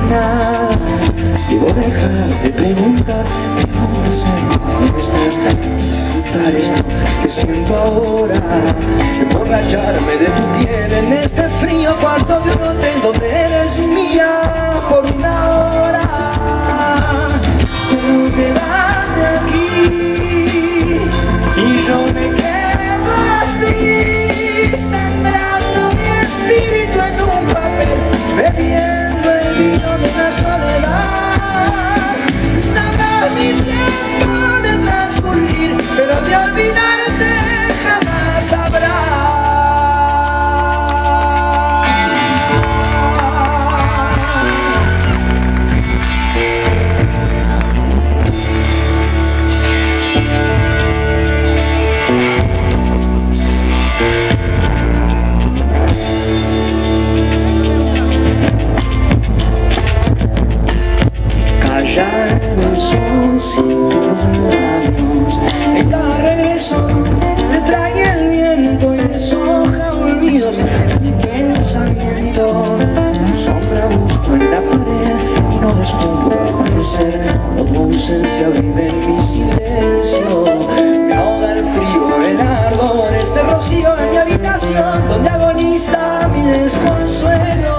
nada. Debo dejar de preguntar qué puedo hacer cuando estás, disfrutar esto que siento ahora, emborracharme de tu piel en este frío cuarto de un hotel donde eres mía por una hora. Pero te vas de aquí y yo me quedo así, sangrando mi espíritu en un papel, bebiendo el vino de una soledad. Sabrá mi tiempo de transcurrir, pero de olvidarte jamás sabrá. Sin tus labios, en cada regreso me trae el viento y deshoja olvidos de mi pensamiento. Tu sombra busco en la pared y no descubro amanecer cuando tu ausencia vive en mi silencio. Me ahoga el frío, el ardor, este rocío en mi habitación donde agoniza mi desconsuelo.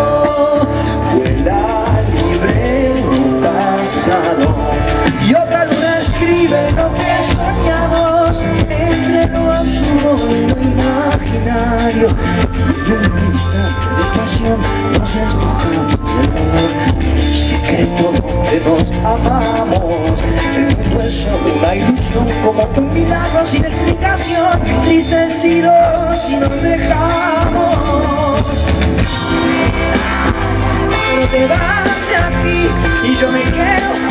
Vuela libre mi pasado y otra luna escribe lo que soñamos entre lo absurdo y lo imaginario. Y un instante de pasión nos despojamos del dolor en el secreto donde nos amamos. El mundo es solo una ilusión, como un milagro sin explicación, entristecidos si nos dejamos. Pero te vas de aquí y yo me quedo